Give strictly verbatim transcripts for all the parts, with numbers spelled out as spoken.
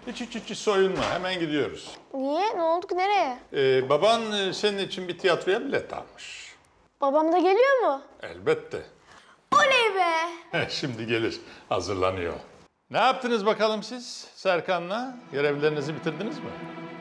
Hiç hiç hiç soyunma, hemen gidiyoruz. Niye? Ne oldu ki? Nereye? Ee, baban e, senin için bir tiyatroya bilet almış. Babam da geliyor mu? Elbette. Oley be! Şimdi gelir, hazırlanıyor. Ne yaptınız bakalım siz Serkan'la? Görevlerinizi bitirdiniz mi?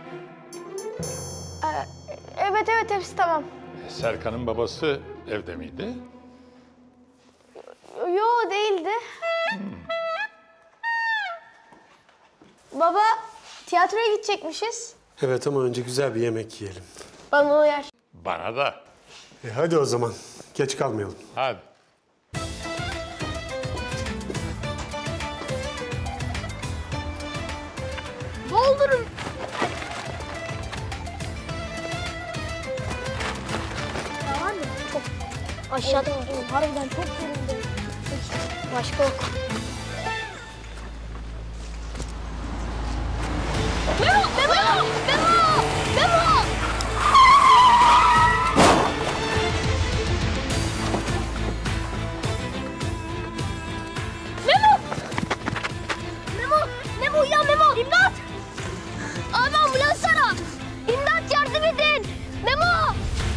Ee, evet evet hepsi tamam. E, Serkan'ın babası evde miydi? Yo değildi. Hmm. Baba tiyatroya gidecekmişiz. Evet ama önce güzel bir yemek yiyelim. Bana uyar. Bana da. E hadi o zaman. Geç kalmayalım. Hadi. Doldurun. Var mı? Çok aşağıda. Harbiden çok yerinde. Başka yok. Memo! Memo! Memo! Memo! Memo! Memo! Memo uyan Memo! İmdat! Abi ambulans ara! İmdat yardım edin! Memo!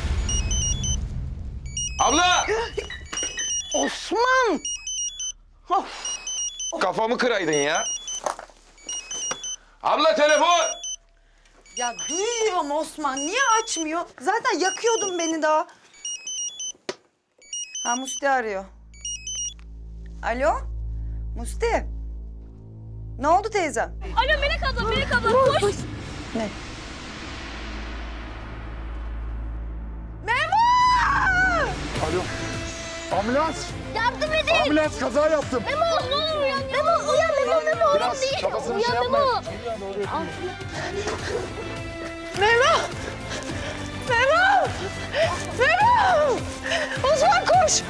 Abla! Osman! Of! Kafamı kıraydın ya. Abla telefon! Ya duyuyorum Osman. Niye açmıyor? Zaten yakıyordun beni daha. Ha Musti arıyor. Alo? Musti? Ne oldu teyzem? Alo Melek abla, Melek abla koş! Ne? Memo! Alo. Ambulans. Yardım edin! Ambulans kaza yaptım. Memo ne olur uyan! Memo uyan Memo Memo! Biraz değil. kafasını Uyan şey Memo! yapmayın. Memo! Memo! Memo! Osman koş!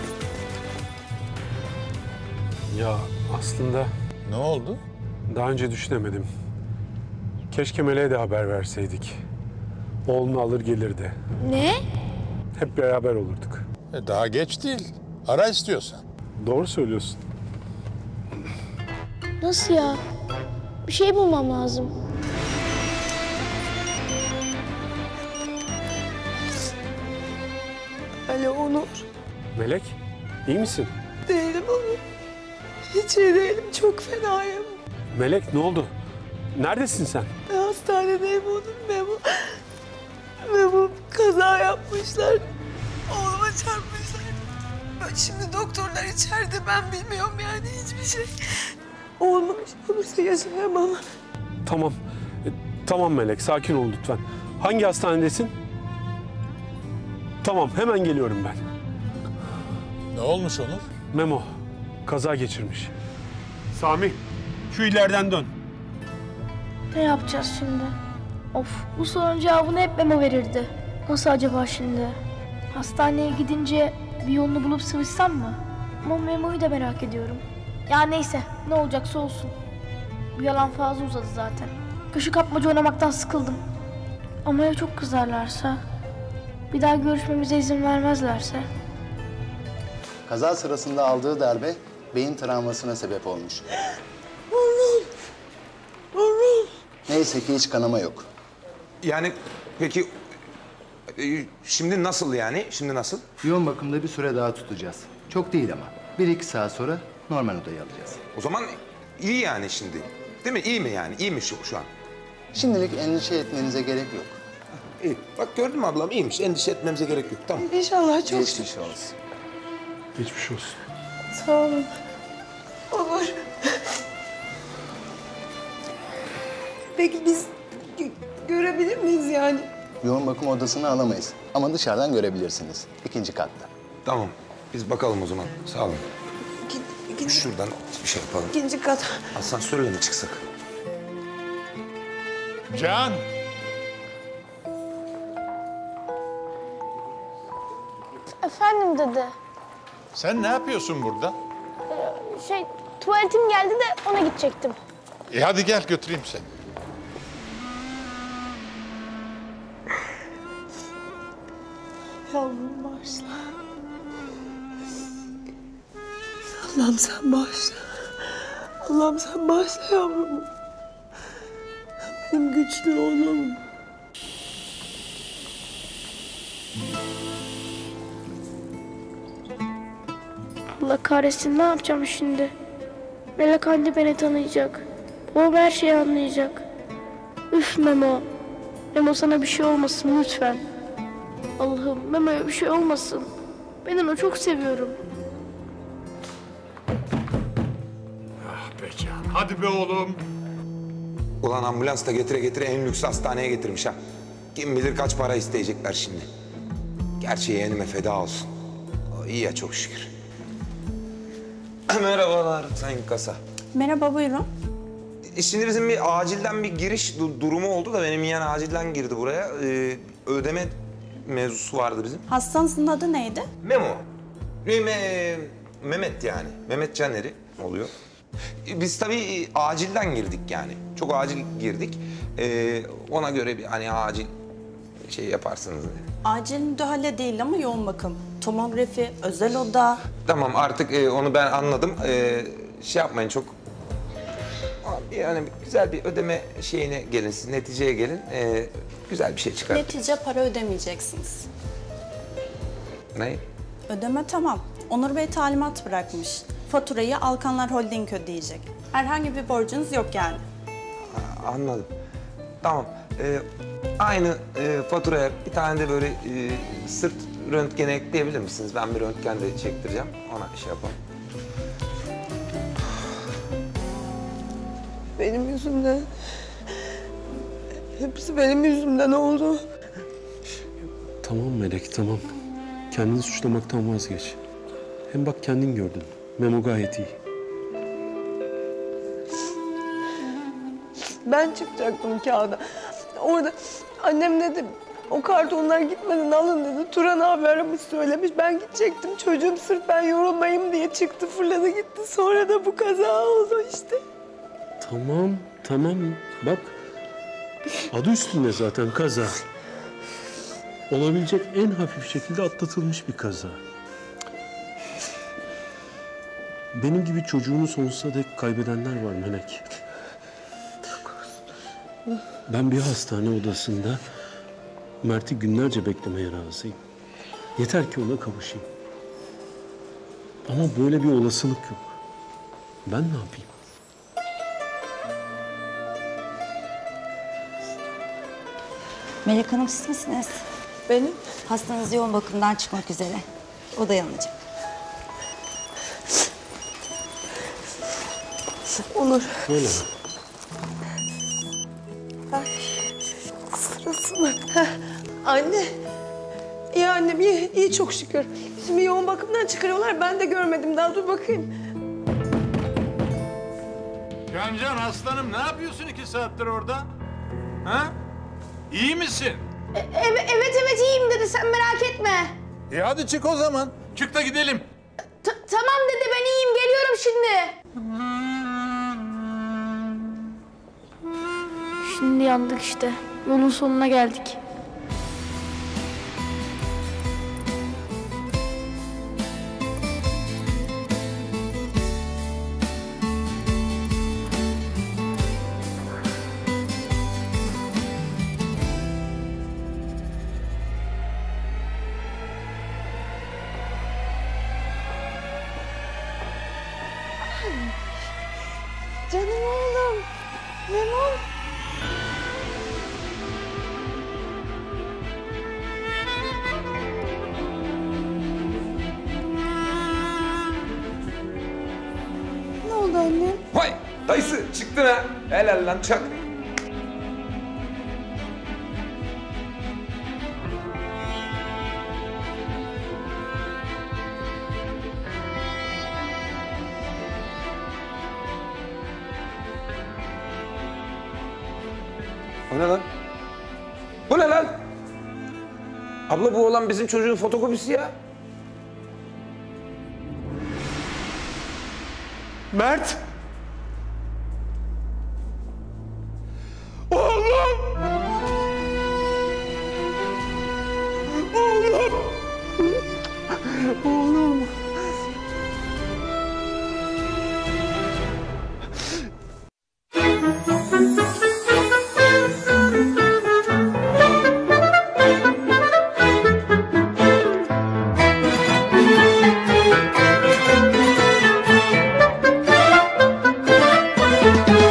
Ya aslında Ne oldu? daha önce düşünemedim. Keşke Melek'e de haber verseydik. Oğlunu alır gelirdi. Ne? Hep beraber olurduk. E, daha geç değil. Ara istiyorsan. Doğru söylüyorsun. Nasıl ya? Bir şey bulmam lazım. Alo Onur. Melek, iyi misin? Değilim Onur. Hiç iyi değilim. Çok fenayım. Melek ne oldu? Neredesin sen? Ben hastanedeyim Onur. Memo. Memo kaza yapmışlar. Oğluma çarpmışlar. Şimdi doktorlar içeride. Ben bilmiyorum yani hiçbir şey. Oğluma bir şey olursa yaşayamam. Tamam. E, tamam Melek, sakin ol lütfen. Hangi hastanedesin? Tamam, hemen geliyorum ben. Ne olmuş Onur? Memo, kaza geçirmiş. Sami, şu ileriden dön. Ne yapacağız şimdi? Of, bu sorunun cevabını hep Memo verirdi. Nasıl acaba şimdi? Hastaneye gidince bir yolunu bulup sıvışsam mı? Ama Memo'yu da merak ediyorum. Ya neyse, ne olacaksa olsun. Bu yalan fazla uzadı zaten. Köşe kapmaca oynamaktan sıkıldım. Ama ya çok kızarlarsa? Bir daha görüşmemize izin vermezlerse? Kaza sırasında aldığı darbe beyin travmasına sebep olmuş. Neyse ki hiç kanama yok. Yani peki e, şimdi nasıl yani? Şimdi nasıl? Yoğun bakımda bir süre daha tutacağız. Çok değil ama. Bir iki saat sonra normal odaya alacağız. O zaman iyi yani şimdi. Değil mi? İyi mi yani? İyi mi şu, şu an? Şimdilik endişe etmenize gerek yok. İyi. Bak gördün mü ablam? İyiymiş. Endişe etmemize gerek yok. Tamam. İnşallah çok Geçmiş olsun. Geçmiş olsun. sağ olun. Olur. Peki biz gö- görebilir miyiz yani? Yoğun bakım odasını alamayız. Ama dışarıdan görebilirsiniz. İkinci katta. Tamam. Biz bakalım o zaman. Sağ olun. İki, ikinci, Şuradan bir şey yapalım. ikinci kat. Asansörle mi çıksak? Can! Efendim dede. Sen ne yapıyorsun burada? Şey, tuvaletim geldi de ona gidecektim. E hadi gel götüreyim seni. Yavrum bağışla. Allah'ım sen bağışla. Allah'ım sen bağışla yavrumu. Benim güçlü oğlum. Allah kahretsin, ne yapacağım şimdi? Melek anne beni tanıyacak. Babam her şeyi anlayacak. Üf Memo. Memo, sana bir şey olmasın lütfen. Allah'ım, Memo'ya bir şey olmasın. Ben onu çok seviyorum. Ah be Can, hadi be oğlum. Ulan ambulans da getire getire en lüks hastaneye getirmiş ha. Kim bilir kaç para isteyecekler şimdi. Gerçi yeğenime feda olsun. O iyi ya, çok şükür. Merhabalar Sayın Kasa. Merhaba, buyurun. E şimdi bizim bir acilden bir giriş du- durumu oldu da benim yeğen acilden girdi buraya. Ee, ödeme mevzusu vardı bizim. Hastanızın adı neydi? Memo. Me Mehmet yani. Mehmet Caner'i oluyor. E, Biz tabii acilden girdik yani. Çok acil girdik. Ee, ona göre bir hani acil şey yaparsınız dedi. Acil müdahale değil ama yoğun bakım. Tomografi, özel oda. Tamam artık e, onu ben anladım. E, şey yapmayın çok. Yani güzel bir ödeme şeyine gelin, siz neticeye gelin. E, güzel bir şey çıkar. Netice para ödemeyeceksiniz. Ne? Ödeme tamam. Onur Bey talimat bırakmış. Faturayı Alkanlar Holding ödeyecek. Herhangi bir borcunuz yok yani. Ha, anladım. Tamam. E, aynı e, faturaya bir tane de böyle e, sırt röntgeni ekleyebilir misiniz? Ben bir röntgen de çektireceğim. Ona şey yapalım. Benim yüzümden. Hepsi benim yüzümden oldu. Tamam Melek, tamam. Kendini suçlamaktan vazgeç. Hem bak kendin gördün. Memo gayet iyi. Ben çıkacaktım kağıda. Orada annem dedi, o kartonlar gitmeden alın dedi. Turan abi aramış söylemiş. Ben gidecektim. Çocuğum sırf ben yorulmayayım diye çıktı, fırladı gitti. Sonra da bu kaza oldu işte. Tamam, tamam. Bak, adı üstünde zaten kaza. Olabilecek en hafif şekilde atlatılmış bir kaza. Benim gibi çocuğunu sonsuza dek kaybedenler var Melek. Ben bir hastane odasında Mert'i günlerce beklemeye razıyım. Yeter ki ona kavuşayım. Ama böyle bir olasılık yok. Ben ne yapayım? Melek Hanım, siz misiniz? Benim? Hastanız yoğun bakımdan çıkmak üzere. Odaya alınacak. Onur. Öyle mi? Ay, sırası mı? Heh, anne. İyi annem, iyi, iyi çok şükür. Şimdi yoğun bakımdan çıkarıyorlar, ben de görmedim daha, dur bakayım. Can Can aslanım, ne yapıyorsun iki saattir orada? Ha? İyi misin? evet evet evet iyiyim dedi, sen merak etme. E hadi çık o zaman. Çık da gidelim. T- tamam dede, ben iyiyim, geliyorum şimdi. Şimdi yandık işte. Yolun sonuna geldik. Canım oğlum. Memo. Ne oldu annem? Vay dayısı çıktın ha. Helal lan çak. O ne lan? Bu ne lan? Abla bu olan bizim çocuğun fotokopisi ya. Mert! Oğlum! Oğlum! Oğlum! Müzik